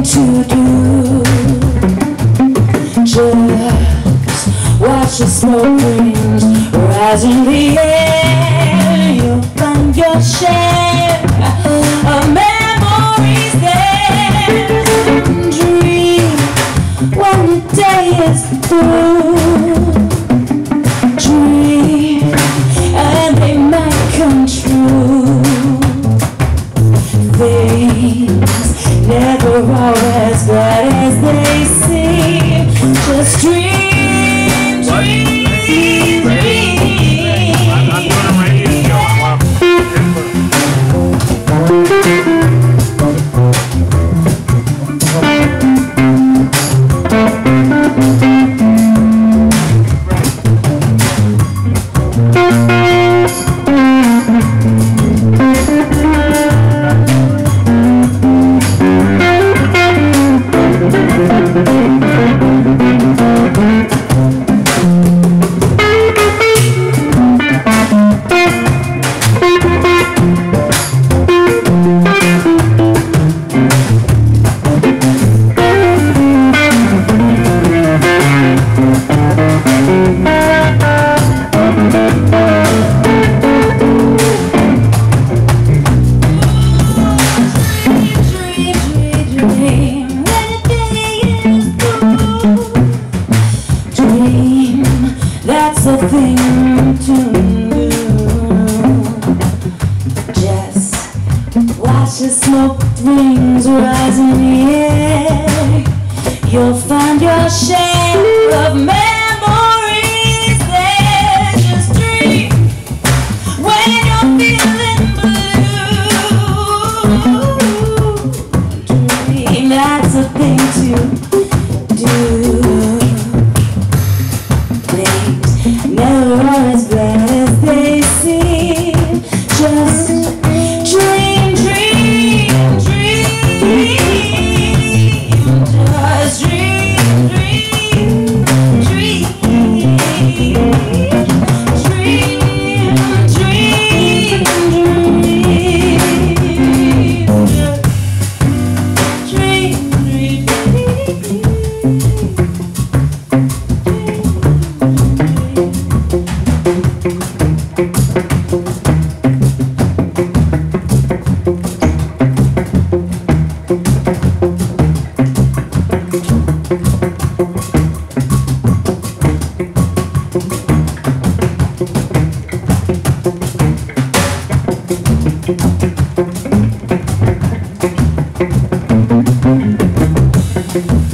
to do. Just watch the smoke rings rise in the air. You'll find your share of memories there. Dream when the day is through. Dream and they might come true. Things never are as bad as they seem. Just dream, dream, dream. That's the thing to do. Just watch the smoke rings rise in the air. You'll find your share of memories there. Just dream when you're feeling blue. Dream, that's the thing to do. Never are as bad as they seem. Just dream, dream, dream. Just dream, dream, dream. Dream, dream, dream. Dream, dream, dream. Thank you.